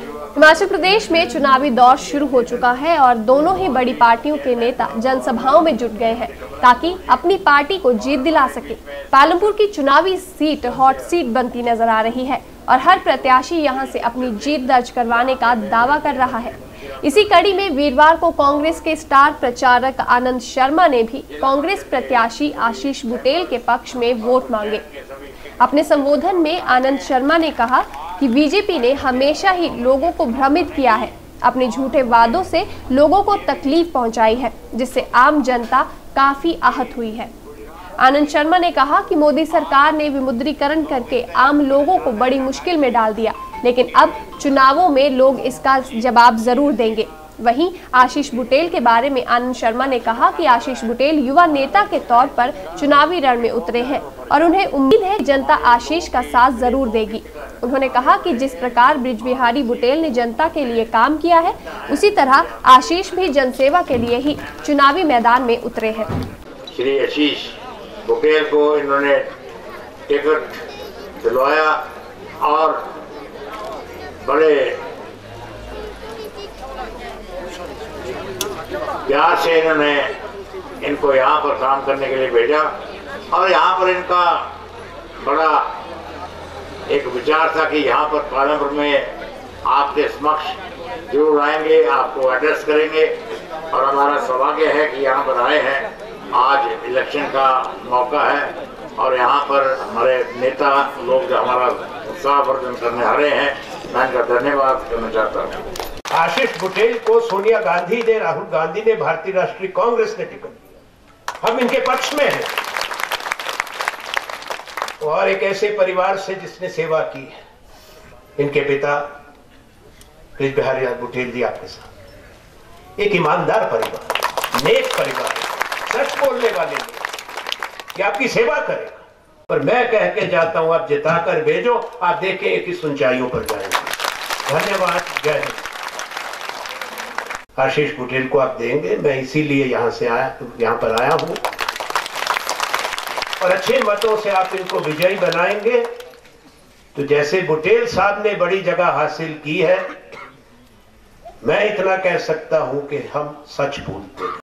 हिमाचल प्रदेश में चुनावी दौर शुरू हो चुका है और दोनों ही बड़ी पार्टियों के नेता जनसभाओं में जुट गए हैं ताकि अपनी पार्टी को जीत दिला सके। पालमपुर की चुनावी सीट हॉट सीट बनती नजर आ रही है और हर प्रत्याशी यहां से अपनी जीत दर्ज करवाने का दावा कर रहा है। इसी कड़ी में वीरवार को कांग्रेस के स्टार प्रचारक आनंद शर्मा ने भी कांग्रेस प्रत्याशी आशीष बुटेल के पक्ष में वोट मांगे। अपने संबोधन में आनंद शर्मा ने कहा कि बीजेपी ने हमेशा ही लोगों को भ्रमित किया है, अपने झूठे वादों से लोगों को तकलीफ पहुंचाई है, जिससे आम जनता काफी आहत हुई है। आनंद शर्मा ने कहा कि मोदी सरकार ने विमुद्रीकरण करके आम लोगों को बड़ी मुश्किल में डाल दिया, लेकिन अब चुनावों में लोग इसका जवाब जरूर देंगे। वहीं आशीष बुटेल के बारे में आनंद शर्मा ने कहा कि आशीष बुटेल युवा नेता के तौर पर चुनावी रण में उतरे हैं और उन्हें उम्मीद है जनता आशीष का साथ जरूर देगी। उन्होंने कहा कि जिस प्रकार बृजबिहारी बुटेल ने जनता के लिए काम किया है, उसी तरह आशीष भी जनसेवा के लिए ही चुनावी मैदान में उतरे हैं। श्री आशीष बुटेल को इन्होंने टिकट दिलवाया और बड़े प्यार से इन्होंने इनको यहाँ पर काम करने के लिए भेजा और यहाँ पर इनका बड़ा एक विचार था कि यहाँ पर पालमपुर में आपके समक्ष जरूर आएंगे, आपको एड्रेस करेंगे और हमारा सौभाग्य है कि यहाँ पर आए हैं। आज इलेक्शन का मौका है और यहाँ पर हमारे नेता लोग जो हमारा उत्साहवर्धन करने आ रहे हैं, मैं इनका धन्यवाद करना चाहता हूँ। आशीष बुटेल को सोनिया गांधी ने, राहुल गांधी ने, भारतीय राष्ट्रीय कांग्रेस ने टिकट दिया। हम इनके पक्ष में हैं और एक ऐसे परिवार से जिसने सेवा की है। इनके पिता बृजबिहारी बुटेल जी आपके साथ एक ईमानदार परिवार, नेक परिवार, सच बोलने वाले लोग कि आपकी सेवा करेगा। पर मैं कह के जाता हूं, आप जिताकर भेजो, आप देखेंगे किस ऊंचाइयों पर जाएंगे। धन्यवाद। जय हिंद। आशीष बुटेल को आप देंगे, मैं इसीलिए यहाँ पर आया हूं और अच्छे मतों से आप इनको विजयी बनाएंगे तो जैसे बुटेल साहब ने बड़ी जगह हासिल की है, मैं इतना कह सकता हूं कि हम सच बोलते हैं।